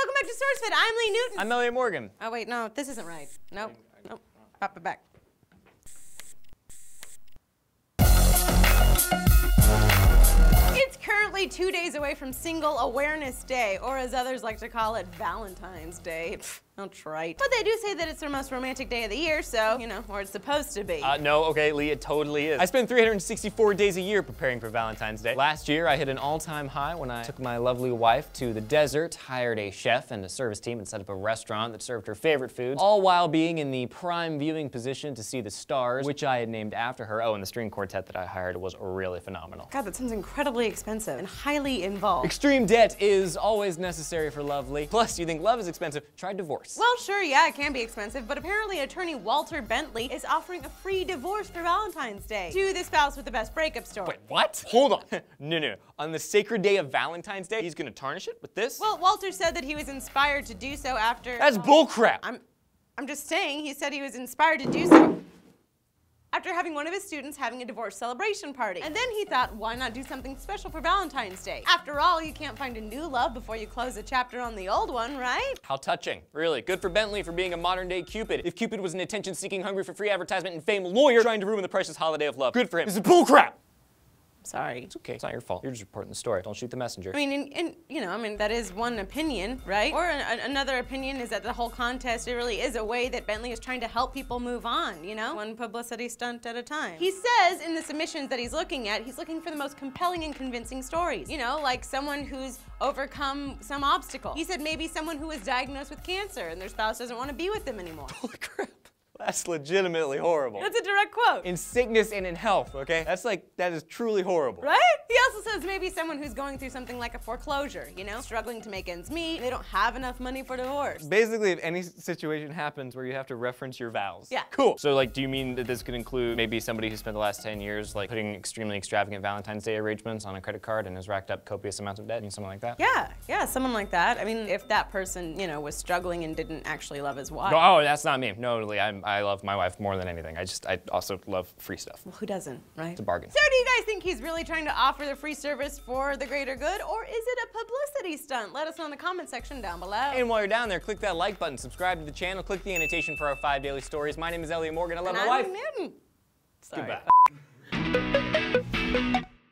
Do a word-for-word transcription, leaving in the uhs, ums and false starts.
welcome back to SourceFed. I'm Lee Newton. I'm Elliot Morgan. Oh wait, no, this isn't right. Nope, nope, pop it back. It's currently two days away from Single Awareness Day, or as others like to call it, Valentine's Day. Pfft, how trite. But they do say that it's their most romantic day of the year, so, you know, or it's supposed to be. Uh, no, okay, Lee, it totally is. I spend three hundred sixty-four days a year preparing for Valentine's Day. Last year, I hit an all-time high when I took my lovely wife to the desert, hired a chef and a service team, and set up a restaurant that served her favorite foods, all while being in the prime viewing position to see the stars, which I had named after her. Oh, and the string quartet that I hired was really phenomenal. God, that sounds incredibly expensive and highly involved. Extreme debt is always necessary for love, Lee. Plus, you think love is expensive, try divorce. Well, sure, yeah, it can be expensive, but apparently attorney Walter Bentley is offering a free divorce for Valentine's Day to the spouse with the best breakup story. Wait, what? Hold on. no, no, on the sacred day of Valentine's Day, he's gonna tarnish it with this? Well, Walter said that he was inspired to do so after— That's bullcrap. I'm, I'm just saying, he said he was inspired to do so after having one of his students having a divorce celebration party. And then he thought, why not do something special for Valentine's Day? After all, you can't find a new love before you close a chapter on the old one, right? How touching. Really, good for Bentley for being a modern-day Cupid. If Cupid was an attention-seeking, hungry for free advertisement and fame lawyer trying to ruin the precious holiday of love, good for him. This is bullcrap! Sorry. It's okay, it's not your fault. You're just reporting the story. Don't shoot the messenger. I mean, and, and you know, I mean, that is one opinion, right? Or an, another opinion is that the whole contest, it really is a way that Bentley is trying to help people move on, you know? One publicity stunt at a time. He says in the submissions that he's looking at, he's looking for the most compelling and convincing stories. You know, like someone who's overcome some obstacle. He said maybe someone who was diagnosed with cancer and their spouse doesn't want to be with them anymore. Holy crap. That's legitimately horrible. That's a direct quote. In sickness and in health, okay? That's like, that is truly horrible. Right? He also says maybe someone who's going through something like a foreclosure, you know? Struggling to make ends meet, they don't have enough money for divorce. Basically, if any situation happens where you have to reference your vows. Yeah. Cool. So like, do you mean that this could include maybe somebody who spent the last ten years like putting extremely extravagant Valentine's Day arrangements on a credit card and has racked up copious amounts of debt and something like that? Yeah, yeah, someone like that. I mean, if that person, you know, was struggling and didn't actually love his wife. No, oh, that's not me. No, Lee, I'm, I love my wife more than anything. I just, I also love free stuff. Well, who doesn't, right? It's a bargain. So do you guys think he's really trying to offer the free service for the greater good, or is it a publicity stunt? Let us know in the comment section down below. And while you're down there, click that like button, subscribe to the channel, click the annotation for our five daily stories. My name is Elliot Morgan. I love and my I'm wife. Newton. Sorry. Goodbye.